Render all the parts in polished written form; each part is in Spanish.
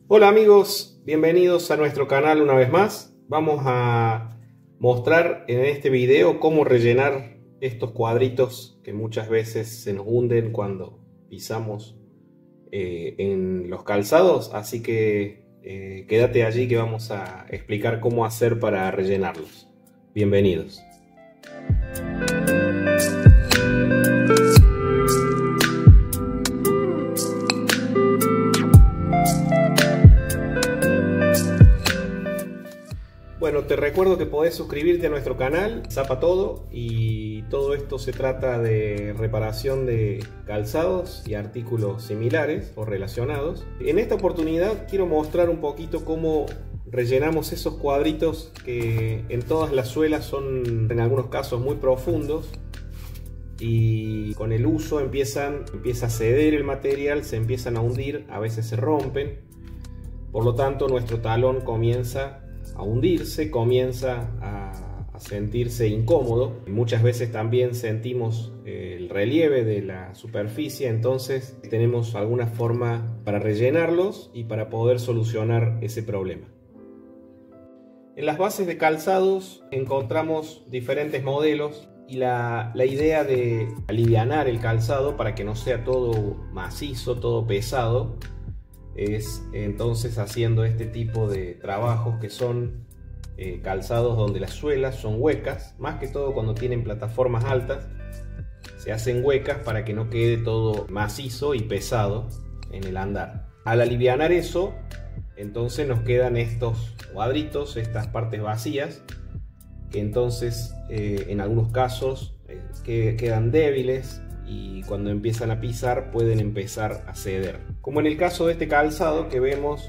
Hola amigos, bienvenidos a nuestro canal una vez más. Vamos a mostrar en este video cómo rellenar estos cuadritos que muchas veces se nos hunden cuando pisamos en los calzados. Así que quédate allí que vamos a explicar cómo hacer para rellenarlos. Bienvenidos. Bueno, te recuerdo que podés suscribirte a nuestro canal, Zapa Todo, y todo esto se trata de reparación de calzados y artículos similares o relacionados. En esta oportunidad quiero mostrar un poquito cómo rellenamos esos cuadritos que en todas las suelas son en algunos casos muy profundos y con el uso empieza a ceder el material, se empiezan a hundir, a veces se rompen. Por lo tanto, nuestro talón comienza a hundirse, comienza a sentirse incómodo. Muchas veces también sentimos el relieve de la superficie, entonces tenemos alguna forma para rellenarlos y para poder solucionar ese problema. En las bases de calzados encontramos diferentes modelos y la idea de alivianar el calzado para que no sea todo macizo, todo pesado, es entonces haciendo este tipo de trabajos que son calzados donde las suelas son huecas, más que todo cuando tienen plataformas altas se hacen huecas para que no quede todo macizo y pesado en el andar. Al alivianar eso, entonces nos quedan estos cuadritos, estas partes vacías, que entonces en algunos casos quedan débiles y cuando empiezan a pisar pueden empezar a ceder. Como en el caso de este calzado que vemos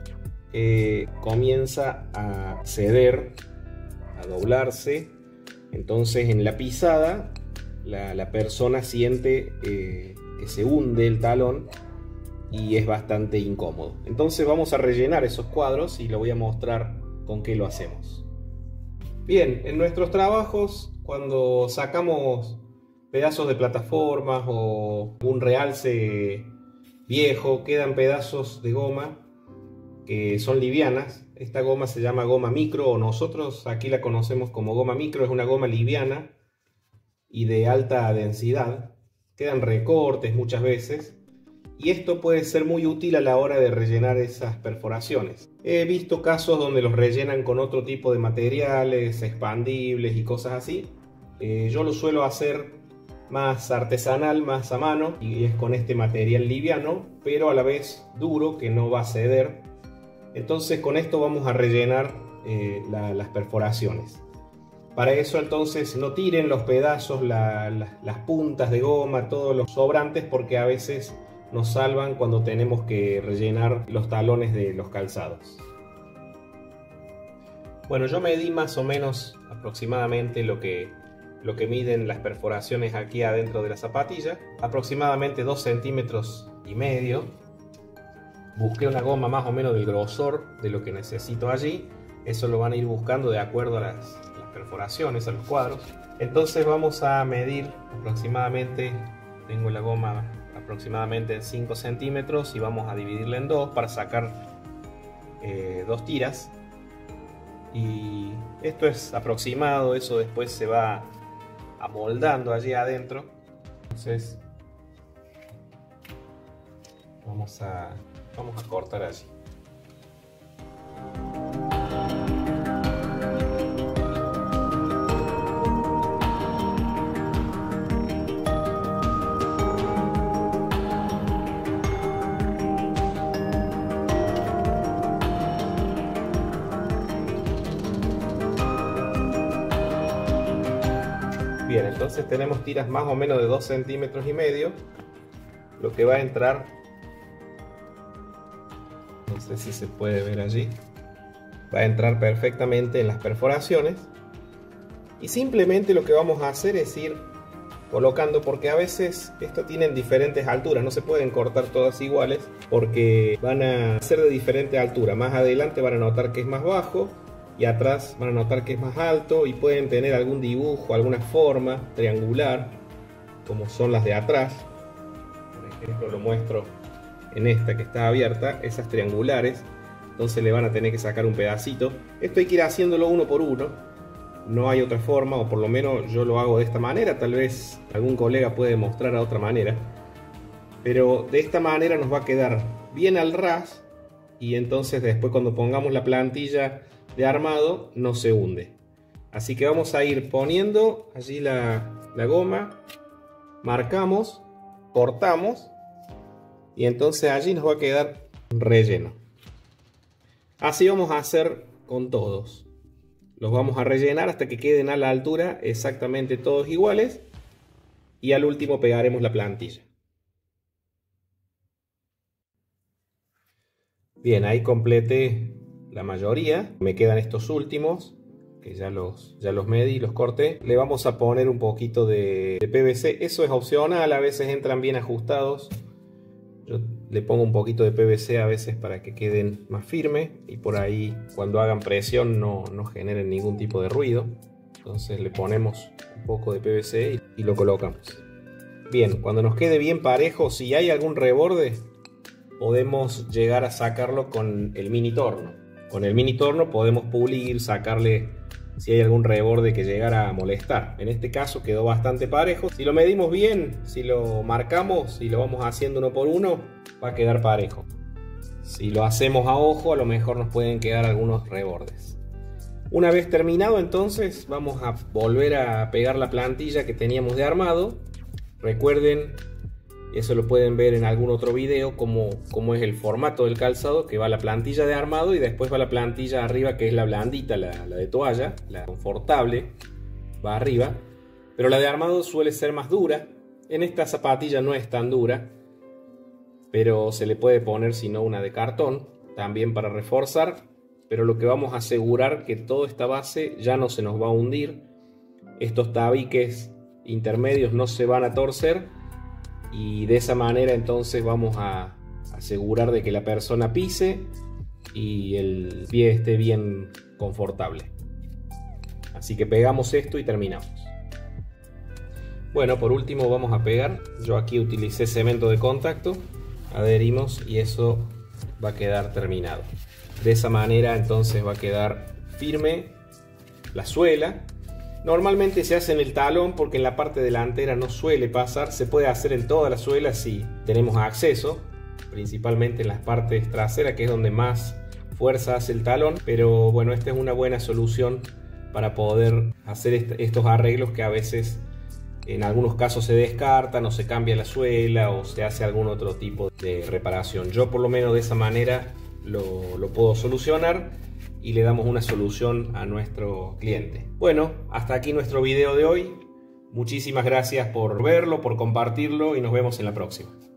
comienza a ceder, a doblarse, entonces en la pisada la persona siente que se hunde el talón y es bastante incómodo. Entonces vamos a rellenar esos cuadros y lo voy a mostrar con qué lo hacemos. Bien, en nuestros trabajos cuando sacamos pedazos de plataformas o un realce viejo, quedan pedazos de goma que son livianas. Esta goma se llama goma micro, o nosotros aquí la conocemos como goma micro. Es una goma liviana y de alta densidad. Quedan recortes muchas veces y esto puede ser muy útil a la hora de rellenar esas perforaciones. He visto casos donde los rellenan con otro tipo de materiales expandibles y cosas así. Yo lo suelo hacer más artesanal, más a mano, y es con este material liviano pero a la vez duro que no va a ceder. Entonces con esto vamos a rellenar las perforaciones. Para eso entonces no tiren los pedazos, las puntas de goma, todos los sobrantes, porque a veces nos salvan cuando tenemos que rellenar los talones de los calzados. Bueno, yo medí más o menos aproximadamente lo que miden las perforaciones aquí adentro de la zapatilla, aproximadamente 2,5 centímetros. Busqué una goma más o menos del grosor de lo que necesito allí. Eso lo van a ir buscando de acuerdo a las perforaciones, a los cuadros. Entonces vamos a medir aproximadamente, tengo la goma aproximadamente en 5 centímetros y vamos a dividirla en dos para sacar 2 tiras. Y esto es aproximado, eso después se va amoldando allí adentro. Entonces vamos a cortar allí. Bien, entonces tenemos tiras más o menos de 2,5 centímetros, lo que va a entrar, no sé si se puede ver allí, va a entrar perfectamente en las perforaciones. Y simplemente lo que vamos a hacer es ir colocando, porque a veces esto tienen diferentes alturas, no se pueden cortar todas iguales porque van a ser de diferente altura. Más adelante van a notar que es más bajo y atrás van a notar que es más alto, y pueden tener algún dibujo, alguna forma triangular como son las de atrás. Por ejemplo, lo muestro en esta que está abierta, esas triangulares. Entonces le van a tener que sacar un pedacito. Esto hay que ir haciéndolo uno por uno. No hay otra forma, o por lo menos yo lo hago de esta manera. Tal vez algún colega puede mostrar a otra manera. Pero de esta manera nos va a quedar bien al ras. Y entonces después cuando pongamos la plantilla de armado no se hunde. Así que vamos a ir poniendo allí la goma. Marcamos, cortamos. Y entonces allí nos va a quedar relleno. Así vamos a hacer con todos. Los vamos a rellenar hasta que queden a la altura exactamente todos iguales. Y al último pegaremos la plantilla. Bien, ahí completé la mayoría. Me quedan estos últimos, que ya los medí y los corté. Le vamos a poner un poquito de PVC. Eso es opcional, a veces entran bien ajustados. Yo le pongo un poquito de PVC a veces para que queden más firmes y por ahí cuando hagan presión no generen ningún tipo de ruido. Entonces le ponemos un poco de PVC y lo colocamos. Bien, cuando nos quede bien parejo, si hay algún reborde, podemos llegar a sacarlo con el mini torno. Con el mini torno podemos pulir, sacarle si hay algún reborde que llegara a molestar. En este caso quedó bastante parejo. Si lo medimos bien, si lo marcamos y lo vamos haciendo uno por uno, va a quedar parejo. Si lo hacemos a ojo, a lo mejor nos pueden quedar algunos rebordes. Una vez terminado, entonces vamos a volver a pegar la plantilla que teníamos de armado. Recuerden, eso lo pueden ver en algún otro video, cómo es el formato del calzado, que va la plantilla de armado y después va la plantilla arriba, que es la blandita, la de toalla, la confortable, va arriba. Pero la de armado suele ser más dura. En esta zapatilla no es tan dura, pero se le puede poner si no una de cartón, también para reforzar. Pero lo que vamos a asegurar que toda esta base ya no se nos va a hundir. Estos tabiques intermedios no se van a torcer. Y de esa manera entonces vamos a asegurar de que la persona pise y el pie esté bien confortable. Así que pegamos esto y terminamos. Bueno, por último vamos a pegar. Yo aquí utilicé cemento de contacto. Adherimos y eso va a quedar terminado. De esa manera entonces va a quedar firme la suela. Normalmente se hace en el talón porque en la parte delantera no suele pasar. Se puede hacer en toda la suela si tenemos acceso, principalmente en las partes traseras, que es donde más fuerza hace el talón. Pero bueno, esta es una buena solución para poder hacer estos arreglos que a veces en algunos casos se descartan o se cambia la suela o se hace algún otro tipo de reparación. Yo por lo menos de esa manera lo puedo solucionar y le damos una solución a nuestro cliente. Bueno, hasta aquí nuestro video de hoy. Muchísimas gracias por verlo, por compartirlo y nos vemos en la próxima.